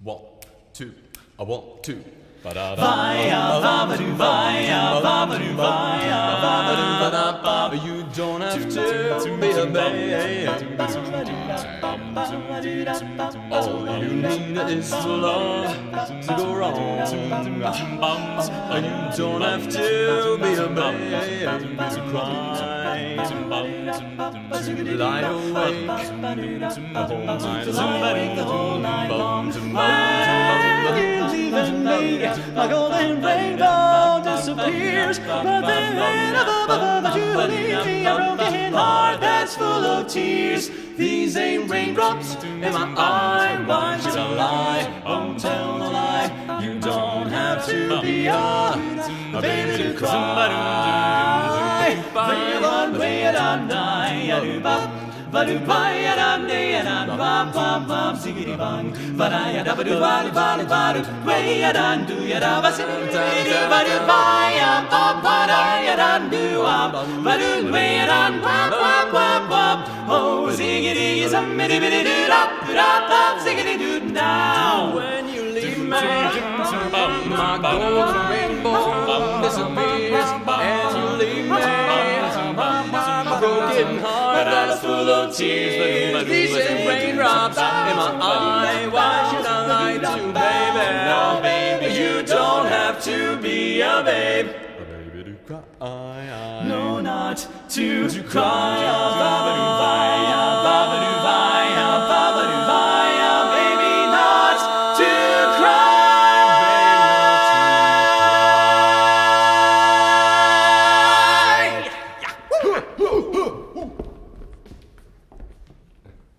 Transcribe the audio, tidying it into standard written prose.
1, 2, 1, 2. Vaya, vabadoo, vaya, vabadoo, vaya, vabadoo. You don't have to be a babe. All you need is love to go wrong. You don't have to be a babe to cry. Lie awake the whole night long. When you leave and me, my golden rainbow disappears. But then you leave me a broken heart that's full of tears. These ain't raindrops in my eye. Why should I lie? Don't tell no lie. You don't have to be a baby to cry. Ba-do ba da da da ba ba ba ziggity bang ba da ya da ba do ba ba ba do way ya da do ya da ba ziggity ba do ba ya ba ba da ya da do ba do way ya da ba ba ba oh ziggity is a mitty bitty do da da ziggity do now. When you leave me, my golden rainbow disappears, and you leave me. Broken heart that's full of tears. These ain't raindrops in my eye. Why should I lie to you, baby? No, baby, you don't have to be a babe. A baby to cry. No, not to cry.